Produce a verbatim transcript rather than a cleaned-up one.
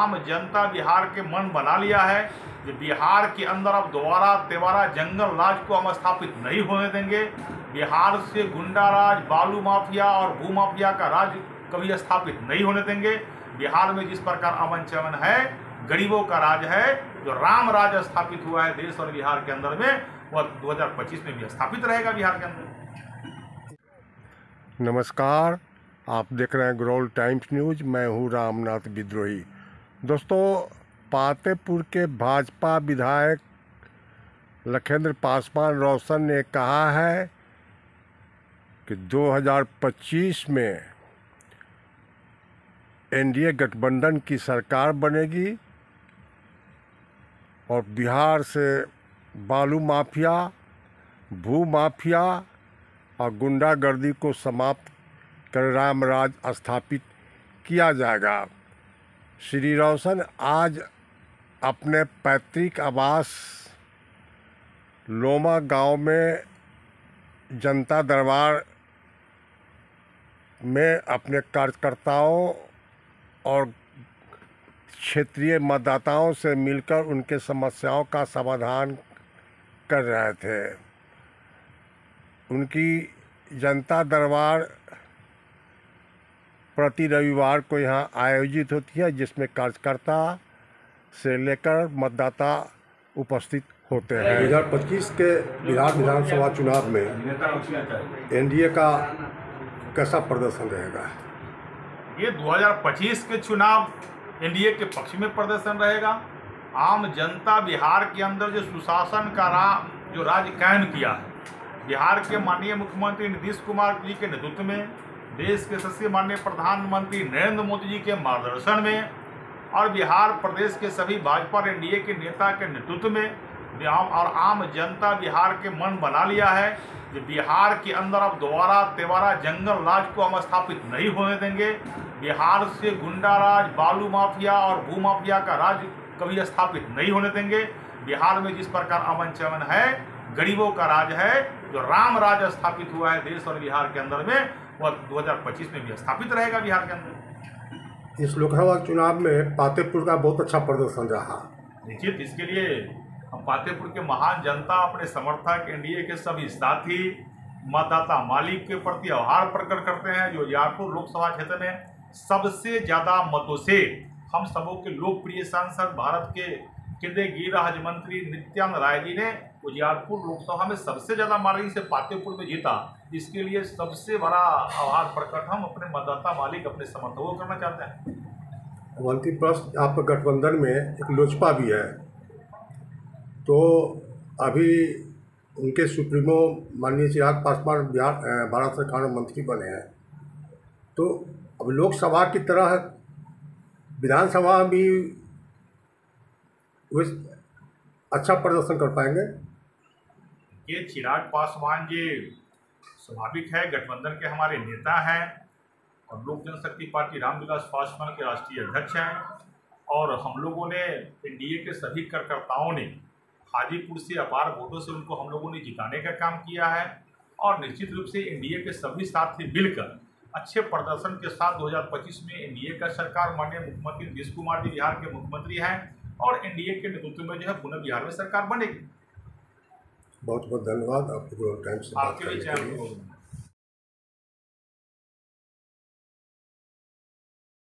आम जनता बिहार के मन बना लिया है कि बिहार के अंदर अब दोबारा तेवारा जंगल राज को हम स्थापित नहीं होने देंगे। बिहार से गुंडा राज, बालू माफिया और भू माफिया का राज कभी स्थापित नहीं होने देंगे। बिहार में जिस प्रकार अमन चमन है, गरीबों का राज है, जो राम राज स्थापित हुआ है देश और बिहार के अंदर में, वह दो हज़ार पच्चीस में भी स्थापित रहेगा बिहार के अंदर। नमस्कार, आप देख रहे हैं ग्रोल टाइम्स न्यूज। मैं हूं रामनाथ विद्रोही। दोस्तों, पातेपुर के भाजपा विधायक लखेंद्र पासवान रोशन ने कहा है कि दो हज़ार पच्चीस में एनडीए गठबंधन की सरकार बनेगी और बिहार से बालू माफिया, भू माफिया और गुंडागर्दी को समाप्त कर राम राज स्थापित किया जाएगा। श्री रोशन आज अपने पैतृक आवास लोमा गांव में जनता दरबार में अपने कार्यकर्ताओं और क्षेत्रीय मतदाताओं से मिलकर उनके समस्याओं का समाधान कर रहे थे। उनकी जनता दरबार प्रति रविवार को यहाँ आयोजित होती है, जिसमें कार्यकर्ता से लेकर मतदाता उपस्थित होते हैं। दो हज़ार पच्चीस के बिहार विधानसभा चुनाव में एनडीए का कैसा प्रदर्शन रहेगा? ये दो हज़ार पच्चीस के चुनाव एनडीए के पक्ष में प्रदर्शन रहेगा। आम जनता बिहार के अंदर जो सुशासन का राह जो राज कायम किया है, बिहार के माननीय मुख्यमंत्री नीतीश कुमार जी के नेतृत्व में, देश के सबसे माननीय प्रधानमंत्री नरेंद्र मोदी जी के मार्गदर्शन में और बिहार प्रदेश के सभी भाजपा और एनडीए के नेता के नेतृत्व में और आम जनता बिहार के मन बना लिया है कि बिहार के अंदर अब दोबारा तेवारा जंगल राज को हम स्थापित नहीं होने देंगे। बिहार से गुंडा राज, बालू माफिया और भू माफिया का राज कभी स्थापित नहीं होने देंगे। बिहार में जिस प्रकार अमन चमन है, गरीबों का राज है, जो राम राज स्थापित हुआ है देश और बिहार के अंदर में, वह दो हज़ार पच्चीस में भी स्थापित रहेगा बिहार के अंदर। इस लोकसभा चुनाव में पातेपुर का बहुत अच्छा प्रदर्शन रहा। निश्चित इसके लिए हम पातेपुर के महान जनता, अपने समर्थक, एनडीए के सभी साथी, मतदाता मालिक के प्रति आभार प्रकट करते हैं, जो उजियारपुर लोकसभा क्षेत्र में सबसे ज़्यादा मतों से हम सबों के लोकप्रिय सांसद, भारत के केंद्रीय गृह राज्य मंत्री नित्यानंद राय जी ने उजियारपुर लोकसभा में सबसे ज़्यादा मार्जिन से पातेपुर में जीता। इसके लिए सबसे बड़ा आभार प्रकट हम अपने मतदाता मालिक, अपने समर्थकों को करना चाहते हैं। अंतिम प्रश्न, आपका गठबंधन में एक लोजपा भी है, तो अभी उनके सुप्रीमो माननीय चिराग पासवान बिहार भारत सरकार में मंत्री बने हैं, तो अब लोकसभा की तरह विधानसभा में भी वे अच्छा प्रदर्शन कर पाएंगे? ये चिराग पासवान जी स्वाभाविक है, गठबंधन के हमारे नेता हैं और लोक जनशक्ति पार्टी रामविलास पासवान के राष्ट्रीय अध्यक्ष हैं, और हम लोगों ने एनडीए के सभी कार्यकर्ताओं ने हाजीपुर से अपार वोटों से उनको हम लोगों ने जिताने का काम किया है, और निश्चित रूप से एनडीए के सभी साथी मिलकर अच्छे प्रदर्शन के साथ दो हज़ार पच्चीस में एनडीए का सरकार, माननीय मुख्यमंत्री नीतीश कुमार जी बिहार के मुख्यमंत्री हैं और एनडीए के नेतृत्व में जो है पुनः बिहार में सरकार बनेगी। बहुत बहुत धन्यवाद आपके टाइम से बात आपके करने के लिए। लिए